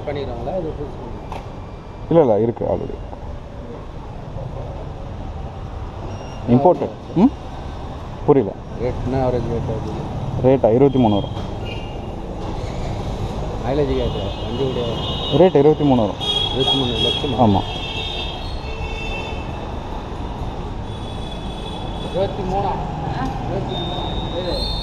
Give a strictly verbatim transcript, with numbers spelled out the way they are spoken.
பண்ணிடுறாங்களா இது புதுசு? இல்லை இல்லை இருக்குது ஆல்ரெடி இம்போர்ட்டட். ம் புரியல. ரேட் என்ன ஆவரேஜ் ரேட் ஆகுது? ரேட்டா இருபத்தி மூணு வரும். மைலேஜ் கேட்டு வண்டியுடைய ரேட் இருபத்தி மூணு வரும். இருபத்தி மூணு லட்சம். ஆமாம் இருபத்தி மூணா இருபத்தி மூணு